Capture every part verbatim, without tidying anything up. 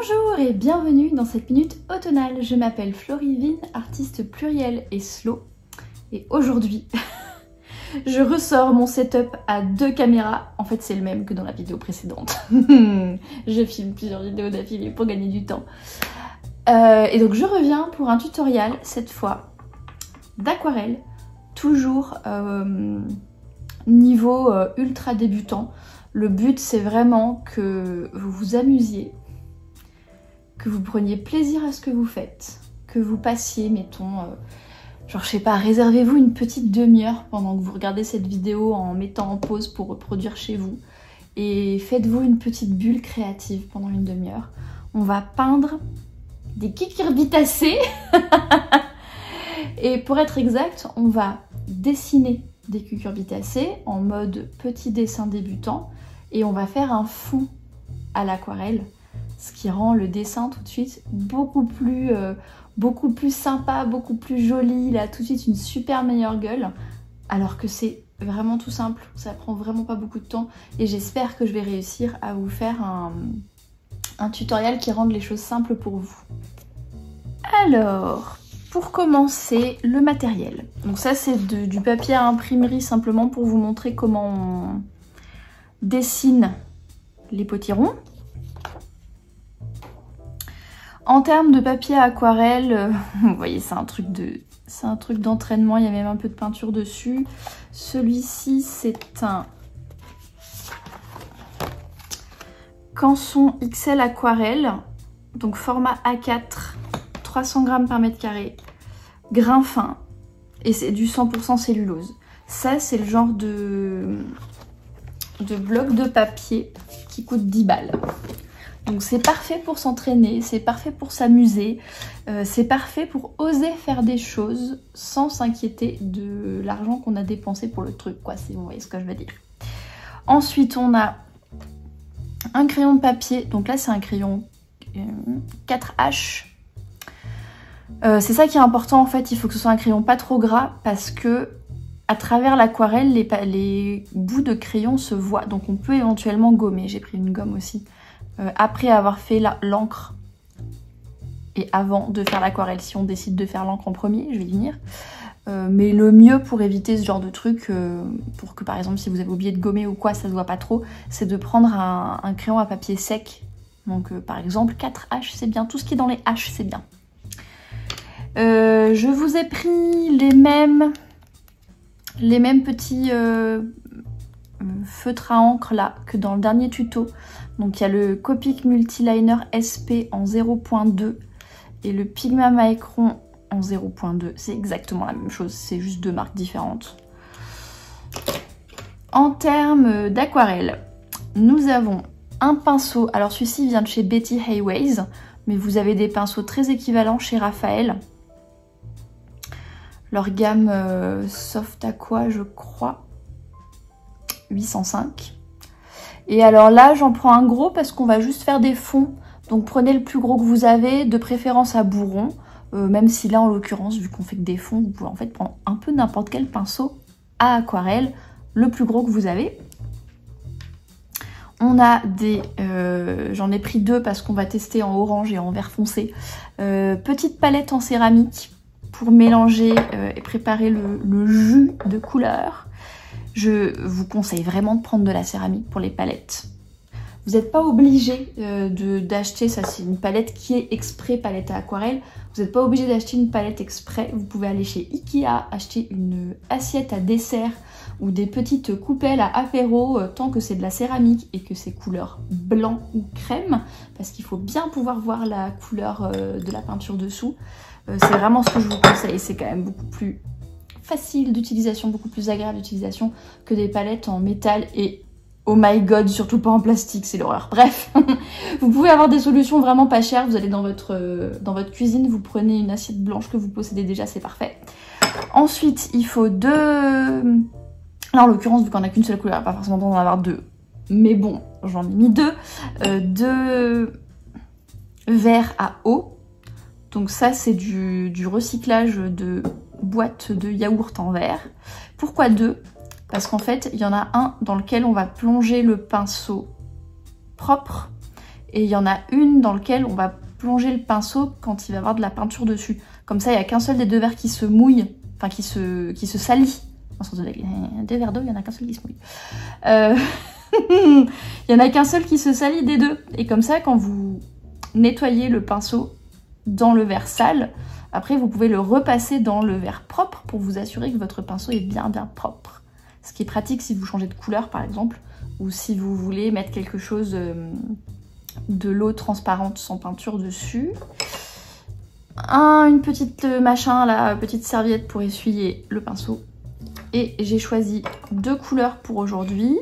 Bonjour et bienvenue dans cette minute automnale. Je m'appelle Florivine, artiste pluriel et slow. Et aujourd'hui, je ressors mon setup à deux caméras. En fait, c'est le même que dans la vidéo précédente. Je filme plusieurs vidéos d'affilée pour gagner du temps. Euh, et donc, je reviens pour un tutoriel, cette fois, d'aquarelle. Toujours euh, niveau euh, ultra débutant. Le but, c'est vraiment que vous vous amusiez, que vous preniez plaisir à ce que vous faites, que vous passiez, mettons, euh, genre je sais pas, réservez-vous une petite demi-heure pendant que vous regardez cette vidéo en mettant en pause pour reproduire chez vous et faites-vous une petite bulle créative pendant une demi-heure. On va peindre des cucurbitacées et pour être exact, on va dessiner des cucurbitacées en mode petit dessin débutant et on va faire un fond à l'aquarelle. Ce qui rend le dessin tout de suite beaucoup plus, euh, beaucoup plus sympa, beaucoup plus joli. Il a tout de suite une super meilleure gueule. Alors que c'est vraiment tout simple, ça prend vraiment pas beaucoup de temps. Et j'espère que je vais réussir à vous faire un, un tutoriel qui rende les choses simples pour vous. Alors, pour commencer, le matériel. Donc ça c'est du papier à imprimerie simplement pour vous montrer comment on dessine les potirons. En termes de papier à aquarelle, euh, vous voyez, c'est un truc de, c'est un truc d'entraînement. Il y a même un peu de peinture dessus. Celui-ci, c'est un Canson X L aquarelle, donc format A quatre, trois cents grammes par mètre carré, grain fin, et c'est du cent pour cent cellulose. Ça, c'est le genre de, de bloc de papier qui coûte dix balles. Donc c'est parfait pour s'entraîner, c'est parfait pour s'amuser, euh, c'est parfait pour oser faire des choses sans s'inquiéter de l'argent qu'on a dépensé pour le truc, quoi, si vous voyez ce que je veux dire. Ensuite, on a un crayon de papier, donc là c'est un crayon euh, quatre H. Euh, c'est ça qui est important en fait, il faut que ce soit un crayon pas trop gras parce que à travers l'aquarelle, les, les bouts de crayon se voient, donc on peut éventuellement gommer. J'ai pris une gomme aussi. Euh, après avoir fait l'encre et avant de faire l'aquarelle, si on décide de faire l'encre en premier, je vais y venir. Euh, mais le mieux pour éviter ce genre de truc, euh, pour que par exemple si vous avez oublié de gommer ou quoi, ça se voit pas trop, c'est de prendre un, un crayon à papier sec. Donc euh, par exemple quatre H c'est bien, tout ce qui est dans les H c'est bien. Euh, je vous ai pris les mêmes, les mêmes petits euh, feutres à encre là que dans le dernier tuto. Donc il y a le Copic Multiliner S P en zéro point deux et le Pigma Micron en zéro point deux. C'est exactement la même chose, c'est juste deux marques différentes. En termes d'aquarelle, nous avons un pinceau. Alors celui-ci vient de chez Betty Hayways, mais vous avez des pinceaux très équivalents chez Raphaël. Leur gamme euh, Soft Aqua, je crois, huit cent cinq. Et alors là, j'en prends un gros parce qu'on va juste faire des fonds. Donc prenez le plus gros que vous avez, de préférence à bourron. Euh, même si là, en l'occurrence, vu qu'on fait que des fonds, vous pouvez en fait prendre un peu n'importe quel pinceau à aquarelle, le plus gros que vous avez. On a des... Euh, j'en ai pris deux parce qu'on va tester en orange et en vert foncé. Euh, petite palette en céramique pour mélanger euh, et préparer le, le jus de couleurs. Je vous conseille vraiment de prendre de la céramique pour les palettes. Vous n'êtes pas obligé euh, d'acheter, ça c'est une palette qui est exprès palette à aquarelle. Vous n'êtes pas obligé d'acheter une palette exprès. Vous pouvez aller chez Ikea, acheter une assiette à dessert ou des petites coupelles à apéro euh, tant que c'est de la céramique et que c'est couleur blanc ou crème. Parce qu'il faut bien pouvoir voir la couleur euh, de la peinture dessous. Euh, c'est vraiment ce que je vous conseille. C'est quand même beaucoup plus facile d'utilisation, beaucoup plus agréable d'utilisation que des palettes en métal et oh my god, surtout pas en plastique, c'est l'horreur. Bref, vous pouvez avoir des solutions vraiment pas chères, vous allez dans votre, euh, dans votre cuisine, vous prenez une assiette blanche que vous possédez déjà, c'est parfait. Ensuite, il faut deux... Là en l'occurrence, vu qu'on a qu'une seule couleur, pas forcément d'en avoir deux, mais bon, j'en ai mis deux. Euh, deux verres à eau, donc ça c'est du, du recyclage de boîte de yaourt en verre. Pourquoi deux? Parce qu'en fait, il y en a un dans lequel on va plonger le pinceau propre et il y en a une dans laquelle on va plonger le pinceau quand il va y avoir de la peinture dessus. Comme ça, il n'y a qu'un seul des deux verres qui se mouille, enfin qui se, qui se salit. Deux verres d'eau, il n'y en a qu'un seul qui se mouille. Euh... il n'y en a qu'un seul qui se salit des deux. Et comme ça, quand vous nettoyez le pinceau dans le verre sale, après vous pouvez le repasser dans le verre propre pour vous assurer que votre pinceau est bien bien propre. Ce qui est pratique si vous changez de couleur par exemple, ou si vous voulez mettre quelque chose, euh, de l'eau transparente sans peinture dessus. Un, une petite euh, machin, la petite serviette pour essuyer le pinceau. Et j'ai choisi deux couleurs pour aujourd'hui.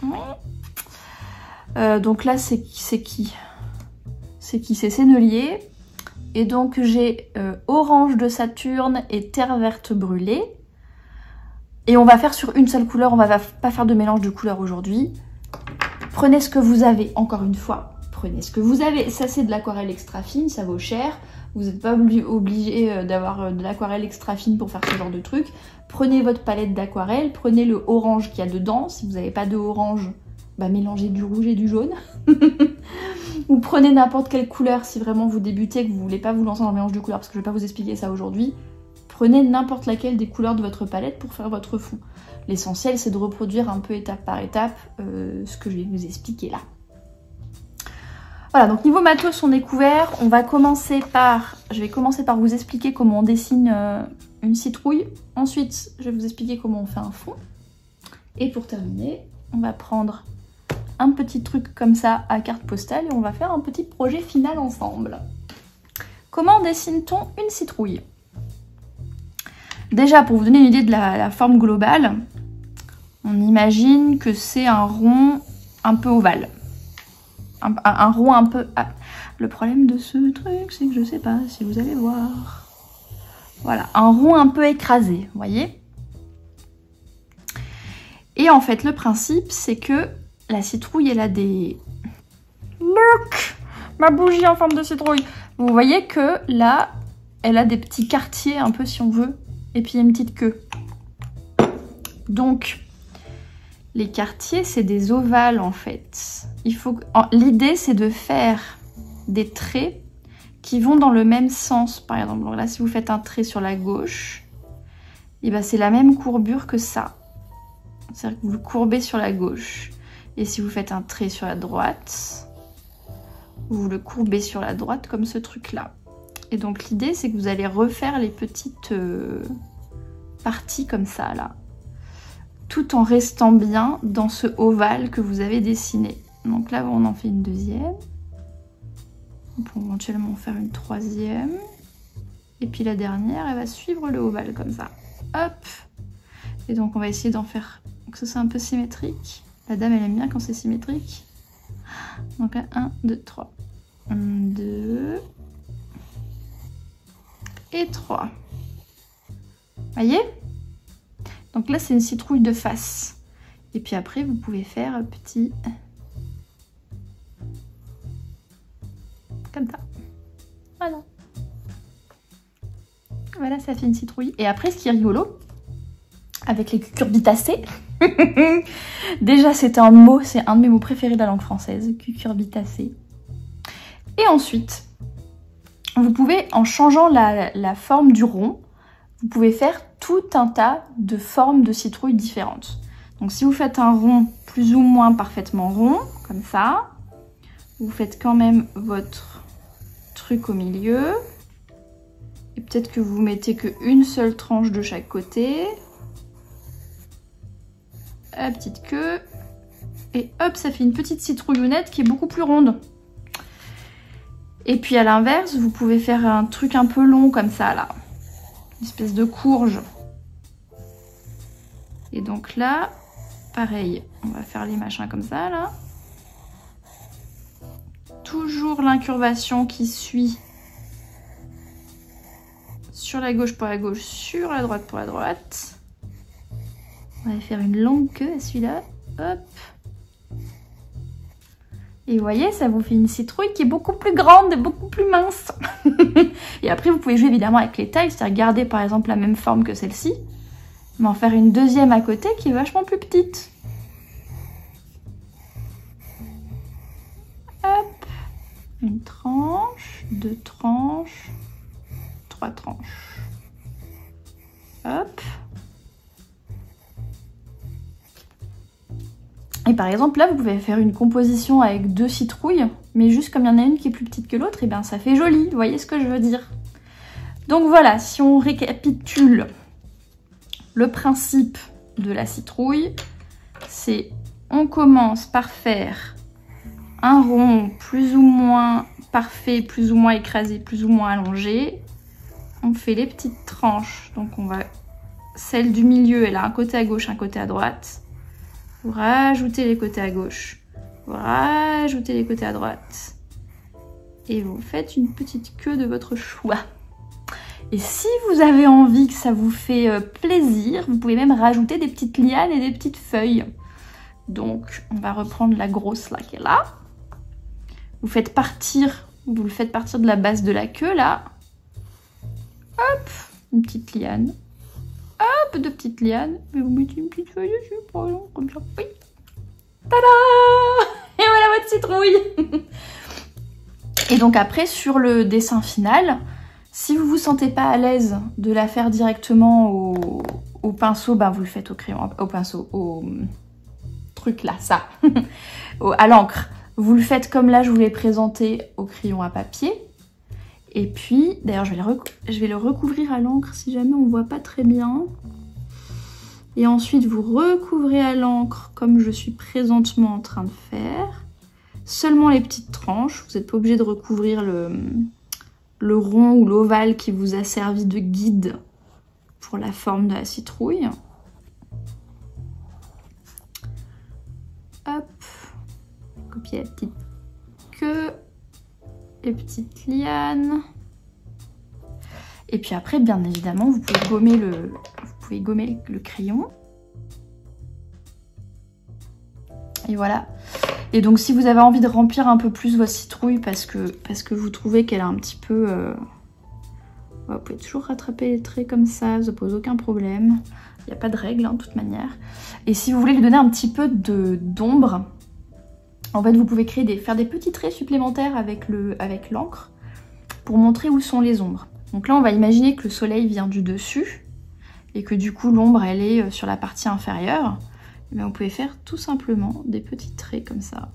Euh, donc là c'est qui C'est qui C'est Sennelier. Et donc j'ai euh, orange de Saturne et terre verte brûlée. Et on va faire sur une seule couleur, on va pas faire de mélange de couleurs aujourd'hui. Prenez ce que vous avez, encore une fois. Prenez ce que vous avez. Ça c'est de l'aquarelle extra fine, ça vaut cher. Vous n'êtes pas obligé d'avoir de l'aquarelle extra fine pour faire ce genre de truc. Prenez votre palette d'aquarelle, prenez le orange qu'il y a dedans. Si vous n'avez pas de orange, bah mélangez du rouge et du jaune. Ou prenez n'importe quelle couleur si vraiment vous débutez et que vous ne voulez pas vous lancer dans le mélange de couleurs, parce que je ne vais pas vous expliquer ça aujourd'hui. Prenez n'importe laquelle des couleurs de votre palette pour faire votre fond. L'essentiel c'est de reproduire un peu étape par étape euh, ce que je vais vous expliquer là. Voilà, donc niveau matos on est couvert. On va commencer par, je vais commencer par vous expliquer comment on dessine euh, une citrouille. Ensuite, je vais vous expliquer comment on fait un fond. Et pour terminer, on va prendre un petit truc comme ça à carte postale et on va faire un petit projet final ensemble. Comment dessine-t-on une citrouille? Déjà, pour vous donner une idée de la, la forme globale, on imagine que c'est un rond un peu ovale. Un, un, un rond un peu... Ah, le problème de ce truc, c'est que je sais pas si vous allez voir. Voilà, un rond un peu écrasé, vous voyez? Et en fait, le principe, c'est que la citrouille, elle a des... Look, ma bougie en forme de citrouille. Vous voyez que là, elle a des petits quartiers un peu si on veut. Et puis une petite queue. Donc, les quartiers, c'est des ovales en fait. Il faut... L'idée, c'est de faire des traits qui vont dans le même sens. Par exemple, donc là, si vous faites un trait sur la gauche, et ben, c'est la même courbure que ça. C'est-à-dire que vous le courbez sur la gauche. Et si vous faites un trait sur la droite, vous le courbez sur la droite comme ce truc-là. Et donc l'idée c'est que vous allez refaire les petites euh, parties comme ça là, tout en restant bien dans ce ovale que vous avez dessiné. Donc là on en fait une deuxième, on peut éventuellement en faire une troisième, et puis la dernière elle va suivre le ovale comme ça, hop. Et donc on va essayer d'en faire que ce soit un peu symétrique. La dame elle aime bien quand c'est symétrique. Donc là un, deux, trois, un, deux... et trois. Voyez? Donc là c'est une citrouille de face. Et puis après vous pouvez faire un petit... comme ça. Voilà. Voilà, ça fait une citrouille. Et après ce qui est rigolo, avec les cucurbitacées, déjà c'est un mot, c'est un de mes mots préférés de la langue française, cucurbitacées. Et ensuite, vous pouvez, en changeant la, la forme du rond, vous pouvez faire tout un tas de formes de citrouilles différentes. Donc si vous faites un rond plus ou moins parfaitement rond, comme ça, vous faites quand même votre truc au milieu. Et peut-être que vous mettez qu'une seule tranche de chaque côté. La petite queue. Et hop, ça fait une petite citrouillonnette qui est beaucoup plus ronde. Et puis à l'inverse, vous pouvez faire un truc un peu long comme ça là. Une espèce de courge. Et donc là, pareil, on va faire les machins comme ça là. Toujours l'incurvation qui suit sur la gauche pour la gauche, sur la droite pour la droite. On va faire une longue queue à celui-là. Hop. Et vous voyez, ça vous fait une citrouille qui est beaucoup plus grande et beaucoup plus mince. Et après, vous pouvez jouer évidemment avec les tailles, c'est-à-dire garder par exemple la même forme que celle-ci, mais en faire une deuxième à côté qui est vachement plus petite. Hop. une tranche, deux tranches, trois tranches. Hop. Et par exemple, là, vous pouvez faire une composition avec deux citrouilles, mais juste comme il y en a une qui est plus petite que l'autre, et bien ça fait joli, vous voyez ce que je veux dire? Donc voilà, si on récapitule le principe de la citrouille, c'est on commence par faire un rond plus ou moins parfait, plus ou moins écrasé, plus ou moins allongé. On fait les petites tranches, donc on va... Celle du milieu, elle a un côté à gauche, un côté à droite. Vous rajoutez les côtés à gauche, vous rajoutez les côtés à droite. Et vous faites une petite queue de votre choix. Et si vous avez envie que ça vous fait euh, plaisir, vous pouvez même rajouter des petites lianes et des petites feuilles. Donc, on va reprendre la grosse là qui est là. Vous faites partir, vous le faites partir de la base de la queue là. Hop, une petite liane. Hop, deux petites lianes. Et vous mettez une petite feuille dessus, par exemple, comme ça. Oui. Tada! Et voilà votre citrouille. Et donc après, sur le dessin final, si vous vous sentez pas à l'aise de la faire directement au, au pinceau, ben vous le faites au crayon, au pinceau, au truc là, ça, au, à l'encre. Vous le faites comme là, je vous l'ai présenté au crayon à papier. Et puis, d'ailleurs, je, je vais le recouvrir à l'encre si jamais on voit pas très bien. Et ensuite, vous recouvrez à l'encre comme je suis présentement en train de faire. Seulement les petites tranches, vous n'êtes pas obligé de recouvrir le, le rond ou l'ovale qui vous a servi de guide pour la forme de la citrouille. Hop, copier la petite queue, les petites lianes. Et puis après, bien évidemment, vous pouvez gommer le, vous pouvez gommer le crayon. Et voilà. Et donc si vous avez envie de remplir un peu plus votre citrouille parce que, parce que vous trouvez qu'elle a un petit peu... Euh... Vous pouvez toujours rattraper les traits comme ça, ça pose aucun problème. Il n'y a pas de règle, hein, de toute manière. Et si vous voulez lui donner un petit peu de d'ombre, en fait vous pouvez créer des, faire des petits traits supplémentaires avec le, avec l'encre pour montrer où sont les ombres. Donc là on va imaginer que le soleil vient du dessus et que du coup l'ombre elle est sur la partie inférieure. Mais vous pouvez faire tout simplement des petits traits comme ça.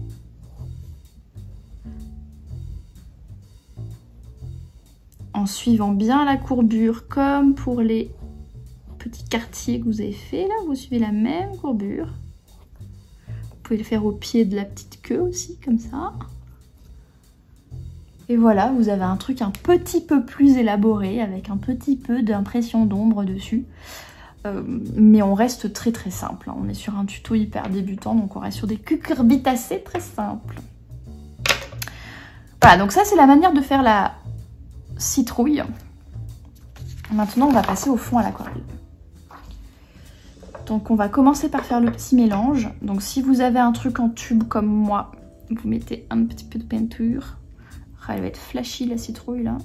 En suivant bien la courbure, comme pour les petits quartiers que vous avez fait là, vous suivez la même courbure. Vous pouvez le faire au pied de la petite queue aussi, comme ça. Et voilà, vous avez un truc un petit peu plus élaboré, avec un petit peu d'impression d'ombre dessus. Euh, mais on reste très très simple, hein. On est sur un tuto hyper débutant, donc on reste sur des cucurbitacées très simples. Voilà, donc ça c'est la manière de faire la citrouille. Maintenant on va passer au fond à l'aquarelle. Donc on va commencer par faire le petit mélange. Donc si vous avez un truc en tube comme moi, vous mettez un petit peu de peinture. Ah, elle va être flashy la citrouille là.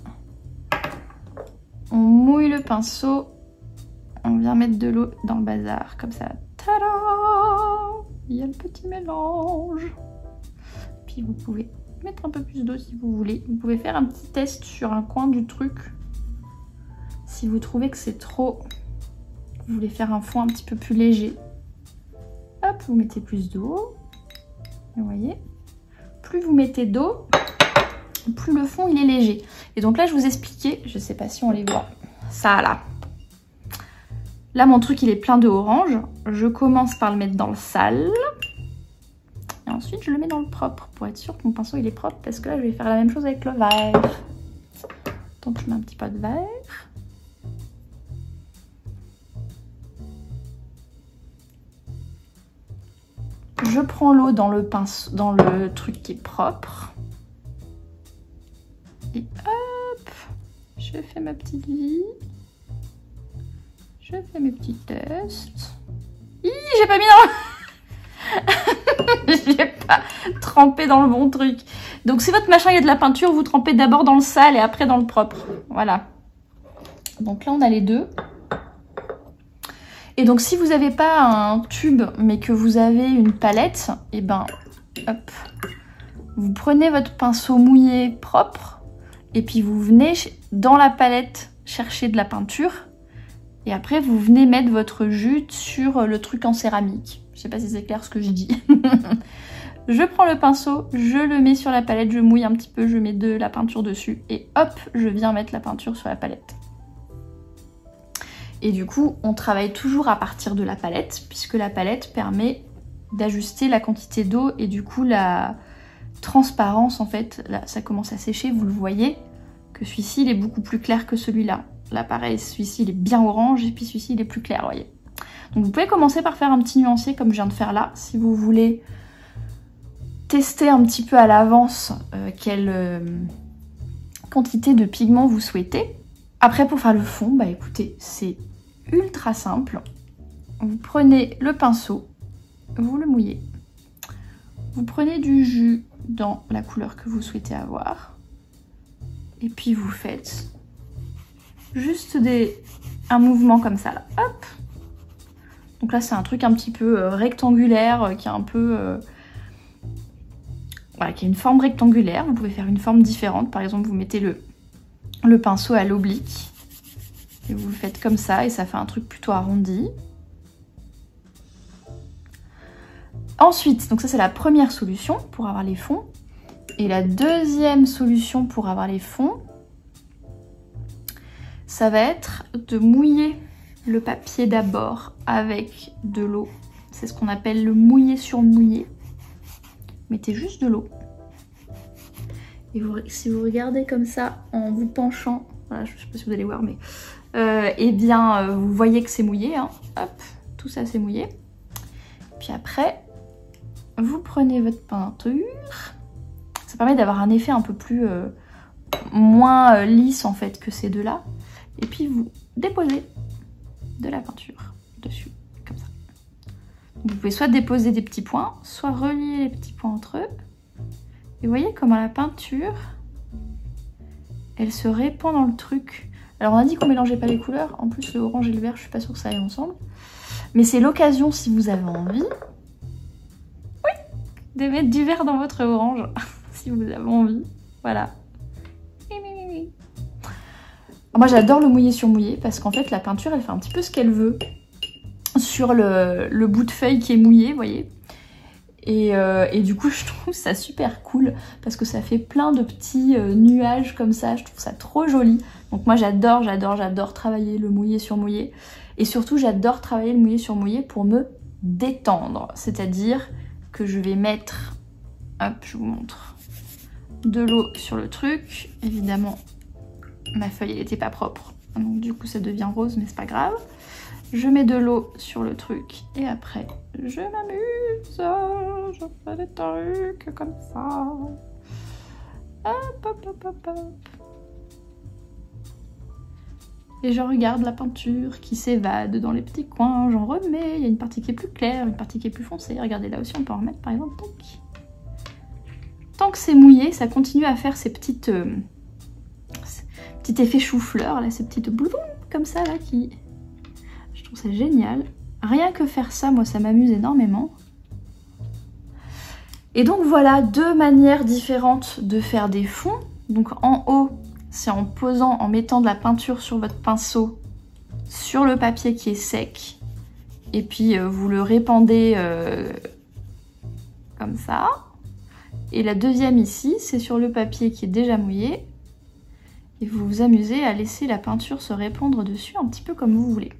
On mouille le pinceau. On vient mettre de l'eau dans le bazar, comme ça. Tada! Il y a le petit mélange. Puis vous pouvez mettre un peu plus d'eau si vous voulez. Vous pouvez faire un petit test sur un coin du truc. Si vous trouvez que c'est trop... Vous voulez faire un fond un petit peu plus léger. Hop, vous mettez plus d'eau. Vous voyez? Plus vous mettez d'eau, plus le fond il est léger. Et donc là, je vous expliquais, je sais pas si on les voit, ça là. Là, mon truc, il est plein de orange. Je commence par le mettre dans le sale. Et ensuite, je le mets dans le propre pour être sûr que mon pinceau, il est propre. Parce que là, je vais faire la même chose avec le vert. Donc, je mets un petit peu de vert. Je prends l'eau dans le pinceau, dans le truc qui est propre. Et hop, je fais ma petite vie. Je fais mes petits tests. Hi, j'ai pas mis dans... J'ai pas trempé dans le bon truc. Donc si votre machin il y a de la peinture, vous trempez d'abord dans le sale et après dans le propre. Voilà. Donc là on a les deux. Et donc si vous n'avez pas un tube mais que vous avez une palette, et ben hop, vous prenez votre pinceau mouillé propre et puis vous venez dans la palette chercher de la peinture et après vous venez mettre votre jute sur le truc en céramique. Je sais pas si c'est clair ce que je dis. Je prends le pinceau, je le mets sur la palette, je mouille un petit peu, je mets de la peinture dessus et hop, je viens mettre la peinture sur la palette. Et du coup, on travaille toujours à partir de la palette puisque la palette permet d'ajuster la quantité d'eau et du coup la transparence en fait. Là, ça commence à sécher, vous le voyez que celui-ci il est beaucoup plus clair que celui-là. Là pareil, celui-ci il est bien orange et puis celui-ci il est plus clair, vous voyez. Donc vous pouvez commencer par faire un petit nuancier comme je viens de faire là si vous voulez tester un petit peu à l'avance euh, quelle euh, quantité de pigment vous souhaitez. Après pour faire le fond, bah écoutez, c'est ultra simple. Vous prenez le pinceau, vous le mouillez. Vous prenez du jus dans la couleur que vous souhaitez avoir. Et puis vous faites juste des, un mouvement comme ça là. Hop. Donc là c'est un truc un petit peu euh, rectangulaire, euh, qui est un peu... Euh, Voilà, qui a une forme rectangulaire. Vous pouvez faire une forme différente. Par exemple, vous mettez le, le pinceau à l'oblique. Et vous le faites comme ça et ça fait un truc plutôt arrondi. Ensuite, donc ça c'est la première solution pour avoir les fonds. Et la deuxième solution pour avoir les fonds, ça va être de mouiller le papier d'abord avec de l'eau. C'est ce qu'on appelle le mouiller sur mouiller. Mettez juste de l'eau. Et vous, si vous regardez comme ça, en vous penchant, voilà, je ne sais pas si vous allez voir, mais euh, eh bien, euh, vous voyez que c'est mouillé. Hein. Hop, tout ça c'est mouillé. Puis après, vous prenez votre peinture. Ça permet d'avoir un effet un peu plus euh, moins euh, lisse en fait que ces deux-là. Et puis vous déposez de la peinture dessus, comme ça. Vous pouvez soit déposer des petits points, soit relier les petits points entre eux. Et vous voyez comment la peinture, elle se répand dans le truc. Alors on a dit qu'on mélangeait pas les couleurs. En plus le orange et le vert, je suis pas sûre que ça aille ensemble. Mais c'est l'occasion, si vous avez envie, oui, de mettre du vert dans votre orange. Si vous avez envie. Voilà. Moi j'adore le mouiller sur mouiller parce qu'en fait la peinture elle fait un petit peu ce qu'elle veut sur le, le bout de feuille qui est mouillé, vous voyez. Et, euh, et du coup je trouve ça super cool parce que ça fait plein de petits euh, nuages comme ça, je trouve ça trop joli. Donc moi j'adore, j'adore, j'adore travailler le mouiller sur mouiller. Et surtout j'adore travailler le mouiller sur mouiller pour me détendre. C'est-à-dire que je vais mettre, hop je vous montre, de l'eau sur le truc. Évidemment ma feuille elle n'était pas propre, donc du coup ça devient rose mais c'est pas grave. Je mets de l'eau sur le truc et après je m'amuse, je fais des trucs comme ça. Hop, hop, hop, hop, hop. Et je regarde la peinture qui s'évade dans les petits coins, j'en remets, il y a une partie qui est plus claire, une partie qui est plus foncée. Regardez là aussi on peut en remettre par exemple. Tac. Tant que c'est mouillé, ça continue à faire ces petites... Euh, petit effet chou-fleur, là, ces petites blouses comme ça, là, qui... Je trouve ça génial. Rien que faire ça, moi, ça m'amuse énormément. Et donc, voilà, deux manières différentes de faire des fonds. Donc, en haut, c'est en posant, en mettant de la peinture sur votre pinceau, sur le papier qui est sec. Et puis, euh, vous le répandez euh, comme ça. Et la deuxième ici, c'est sur le papier qui est déjà mouillé. Et vous vous amusez à laisser la peinture se répandre dessus un petit peu comme vous voulez.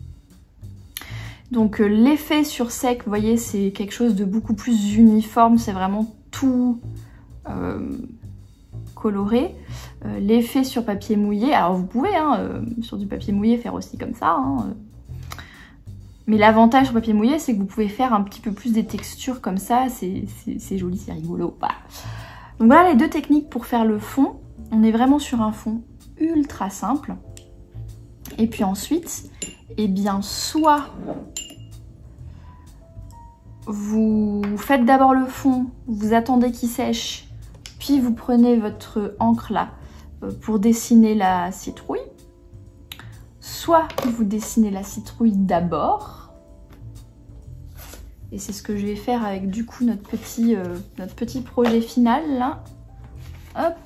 Donc euh, l'effet sur sec, vous voyez, c'est quelque chose de beaucoup plus uniforme, c'est vraiment tout euh, coloré. Euh, l'effet sur papier mouillé, alors vous pouvez hein, euh, sur du papier mouillé faire aussi comme ça. Hein, euh. Mais l'avantage sur papier mouillé, c'est que vous pouvez faire un petit peu plus des textures comme ça, c'est joli, c'est rigolo. Voilà. Donc voilà les deux techniques pour faire le fond. On est vraiment sur un fond ultra simple. Et puis ensuite, eh bien, soit vous faites d'abord le fond, vous attendez qu'il sèche, puis vous prenez votre encre là pour dessiner la citrouille. Soit vous dessinez la citrouille d'abord, Et c'est ce que je vais faire avec du coup notre petit, euh, notre petit projet final là. Hop.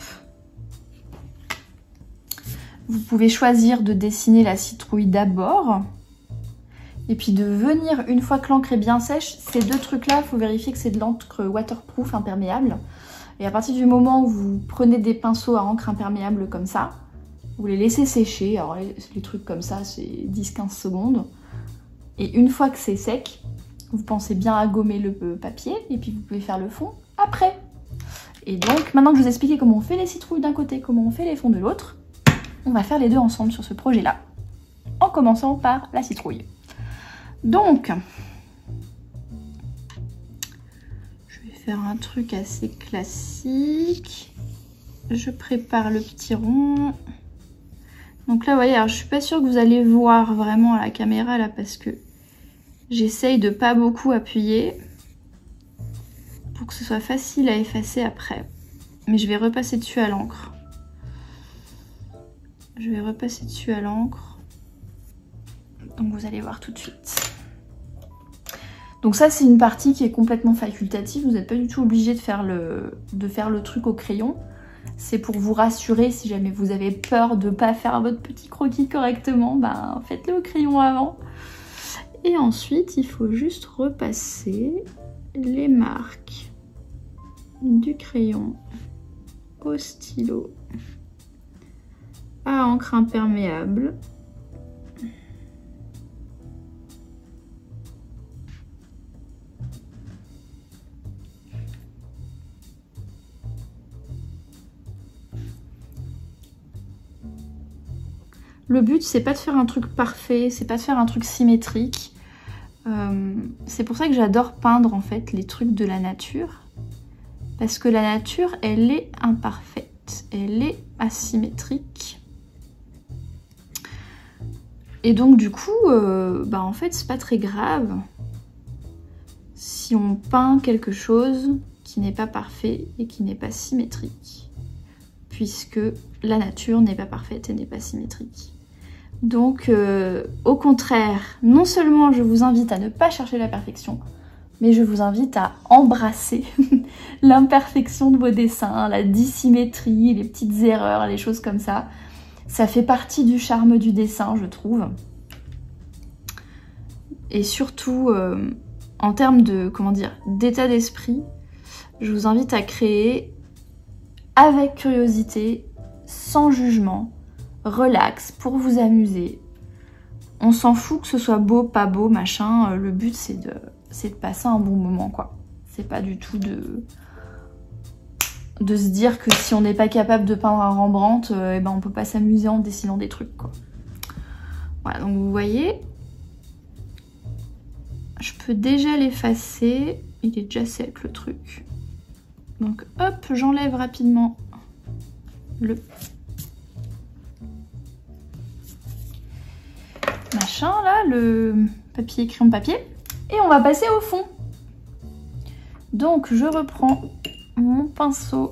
Vous pouvez choisir de dessiner la citrouille d'abord. Et puis de venir, une fois que l'encre est bien sèche, ces deux trucs-là, il faut vérifier que c'est de l'encre waterproof, imperméable. Et à partir du moment où vous prenez des pinceaux à encre imperméable comme ça, vous les laissez sécher. Alors les, les trucs comme ça, c'est dix à quinze secondes. Et une fois que c'est sec, vous pensez bien à gommer le papier et puis vous pouvez faire le fond après. Et donc, maintenant que je vous ai expliqué comment on fait les citrouilles d'un côté, comment on fait les fonds de l'autre, on va faire les deux ensemble sur ce projet-là, en commençant par la citrouille. Donc, je vais faire un truc assez classique. Je prépare le petit rond. Donc là, vous voyez, alors je suis pas sûre que vous allez voir vraiment à la caméra là parce que j'essaye de pas beaucoup appuyer pour que ce soit facile à effacer après. Mais je vais repasser dessus à l'encre. Je vais repasser dessus à l'encre. Donc vous allez voir tout de suite. Donc ça, c'est une partie qui est complètement facultative. Vous n'êtes pas du tout obligé de faire le, de faire le truc au crayon. C'est pour vous rassurer si jamais vous avez peur de ne pas faire votre petit croquis correctement. Ben, faites-le au crayon avant. Et ensuite, il faut juste repasser les marques du crayon au stylo à encre imperméable. Le but, c'est pas de faire un truc parfait, c'est pas de faire un truc symétrique. Euh, c'est pour ça que j'adore peindre en fait les trucs de la nature. Parce que la nature, elle est imparfaite, elle est asymétrique. Et donc du coup, euh, bah en fait, c'est pas très grave si on peint quelque chose qui n'est pas parfait et qui n'est pas symétrique. Puisque la nature n'est pas parfaite et n'est pas symétrique. Donc, euh, au contraire, non seulement je vous invite à ne pas chercher la perfection, mais je vous invite à embrasser l'imperfection de vos dessins, la dissymétrie, les petites erreurs, les choses comme ça. Ça fait partie du charme du dessin, je trouve. Et surtout, euh, en termes de, comment dire, d'état d'esprit, je vous invite à créer avec curiosité, sans jugement, relax, pour vous amuser. On s'en fout que ce soit beau, pas beau, machin. Le but, c'est de, c'est de passer un bon moment, quoi. C'est pas du tout de, de se dire que si on n'est pas capable de peindre un Rembrandt, euh, eh ben on peut pas s'amuser en dessinant des trucs, quoi. Voilà, donc vous voyez, je peux déjà l'effacer. Il est déjà sec, le truc. Donc hop, j'enlève rapidement le machin là, le papier crayon papier, et on va passer au fond. Donc je reprends mon pinceau,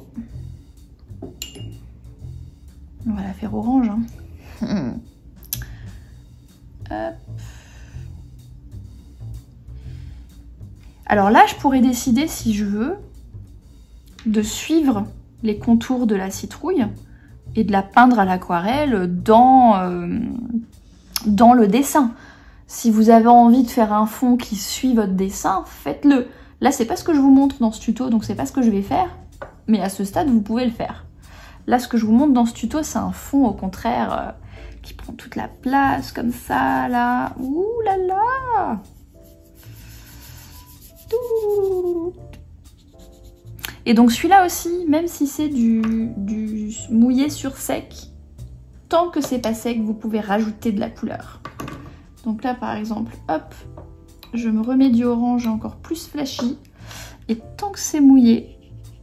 on va la faire orange, hein. Hop. Alors là, je pourrais décider, si je veux, de suivre les contours de la citrouille et de la peindre à l'aquarelle dans, euh, dans le dessin. Si vous avez envie de faire un fond qui suit votre dessin, faites-le. Là, c'est pas ce que je vous montre dans ce tuto, donc c'est pas ce que je vais faire, mais à ce stade, vous pouvez le faire. Là, ce que je vous montre dans ce tuto, c'est un fond, au contraire, euh, qui prend toute la place, comme ça, là. Ouh là là! Et donc celui-là aussi, même si c'est du, du mouillé sur sec, tant que c'est pas sec, vous pouvez rajouter de la couleur. Donc là, par exemple, hop, je me remets du orange encore plus flashy. Et tant que c'est mouillé,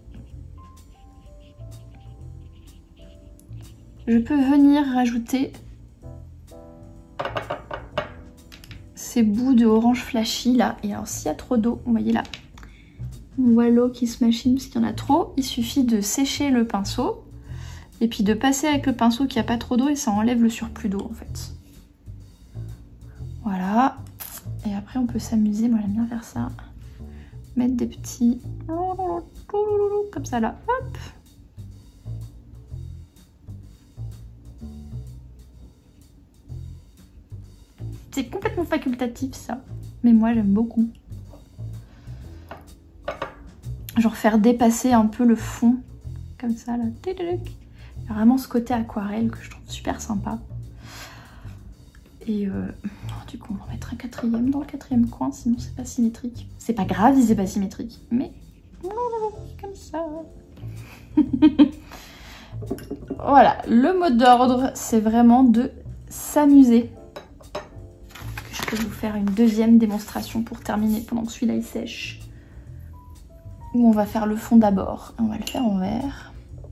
je peux venir rajouter ces bouts de orange flashy là. Et alors s'il y a trop d'eau, vous voyez là, on voit l'eau qui se machine parce qu'il y en a trop. Il suffit de sécher le pinceau et puis de passer avec le pinceau qui a pas trop d'eau et ça enlève le surplus d'eau en fait. Voilà. Et après on peut s'amuser, moi j'aime bien faire ça. mettre des petits... comme ça là, hop. C'est complètement facultatif ça, mais moi j'aime beaucoup. Genre faire dépasser un peu le fond, comme ça là. Il y a vraiment ce côté aquarelle que je trouve super sympa. Et euh, du coup on va mettre un quatrième dans le quatrième coin, sinon c'est pas symétrique. C'est pas grave si c'est pas symétrique, mais comme ça. Voilà, le mot d'ordre c'est vraiment de s'amuser. Je peux vous faire une deuxième démonstration pour terminer pendant que celui-là il sèche. Où on va faire le fond d'abord. On va le faire en vert.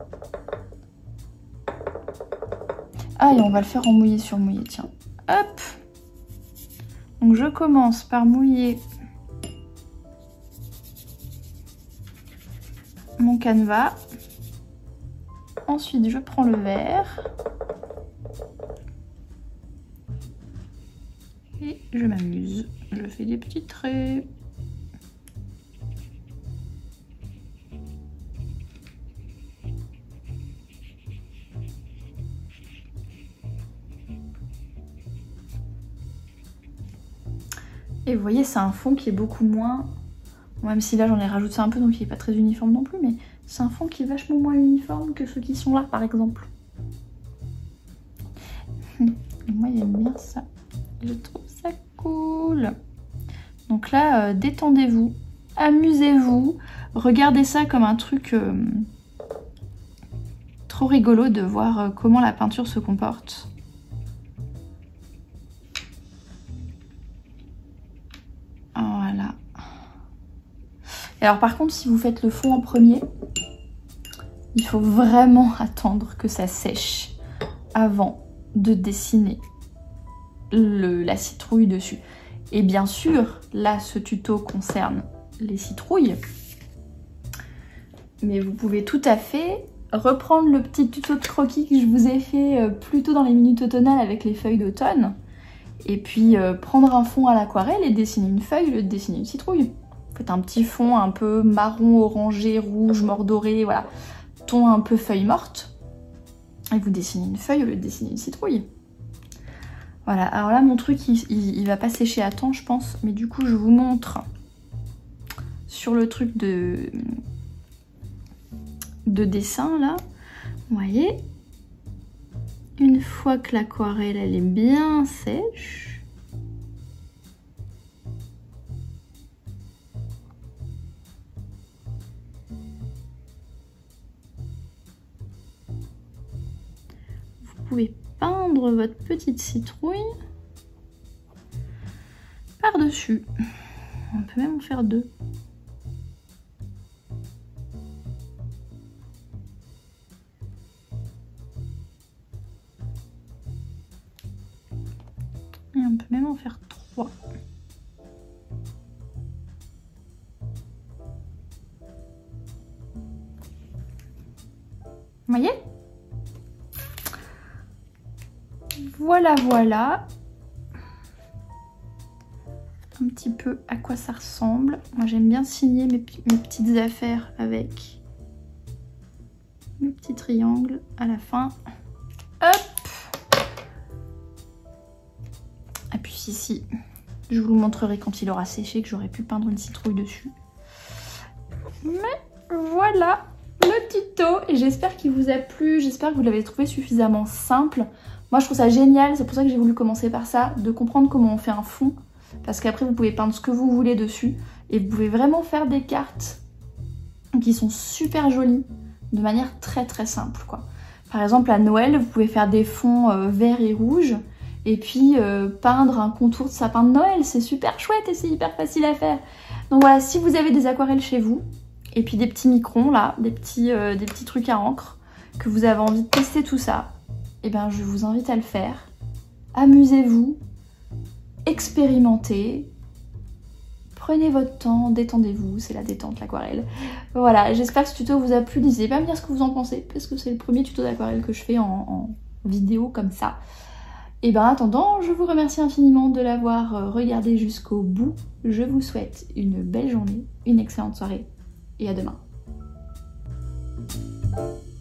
Ah, et on va le faire en mouillé sur mouillé, tiens. Hop. Donc je commence par mouiller mon canevas. Ensuite, je prends le vert. Et je m'amuse. Je fais des petits traits. Et vous voyez, c'est un fond qui est beaucoup moins... Même si là, j'en ai rajouté un peu, donc il n'est pas très uniforme non plus, mais c'est un fond qui est vachement moins uniforme que ceux qui sont là, par exemple. Et moi, j'aime bien ça. Je trouve ça cool. Donc là, euh, détendez-vous, amusez-vous, regardez ça comme un truc euh, trop rigolo de voir euh, comment la peinture se comporte. Voilà. Et alors par contre, si vous faites le fond en premier, il faut vraiment attendre que ça sèche avant de dessiner le, la citrouille dessus. Et bien sûr, là, ce tuto concerne les citrouilles. Mais vous pouvez tout à fait reprendre le petit tuto de croquis que je vous ai fait plus tôt dans les minutes automnales avec les feuilles d'automne. Et puis euh, prendre un fond à l'aquarelle et dessiner une feuille, le dessiner une citrouille. Vous faites un petit fond un peu marron, orangé, rouge, mordoré, voilà. Ton un peu feuille morte. Et vous dessinez une feuille au lieu de dessiner une citrouille. Voilà, alors là mon truc il, il, il va pas sécher à temps je pense, mais du coup je vous montre sur le truc de, de dessin là, vous voyez, une fois que l'aquarelle elle est bien sèche, vous pouvez peindre votre petite citrouille par-dessus. On peut même en faire deux. Et on peut même en faire trois. Vous voyez ? Voilà, voilà. Un petit peu à quoi ça ressemble. Moi, j'aime bien signer mes, mes petites affaires avec mes petits triangles à la fin. Hop! Et puis ici, je vous le montrerai quand il aura séché, que j'aurais pu peindre une citrouille dessus. Mais voilà le tuto. Et j'espère qu'il vous a plu. J'espère que vous l'avez trouvé suffisamment simple. Moi je trouve ça génial, c'est pour ça que j'ai voulu commencer par ça, de comprendre comment on fait un fond, parce qu'après vous pouvez peindre ce que vous voulez dessus, et vous pouvez vraiment faire des cartes qui sont super jolies, de manière très très simple quoi. Par exemple à Noël, vous pouvez faire des fonds euh, verts et rouges, et puis euh, peindre un contour de sapin de Noël, c'est super chouette et c'est hyper facile à faire. Donc voilà, si vous avez des aquarelles chez vous, et puis des petits microns là, des petits, euh, des petits trucs à encre, que vous avez envie de tester tout ça, eh ben, je vous invite à le faire. Amusez-vous, expérimentez, prenez votre temps, détendez-vous, c'est la détente l'aquarelle. Voilà, j'espère que ce tuto vous a plu, n'hésitez pas à me dire ce que vous en pensez, parce que c'est le premier tuto d'aquarelle que je fais en, en vidéo comme ça. Et bien en attendant, je vous remercie infiniment de l'avoir regardé jusqu'au bout. Je vous souhaite une belle journée, une excellente soirée et à demain.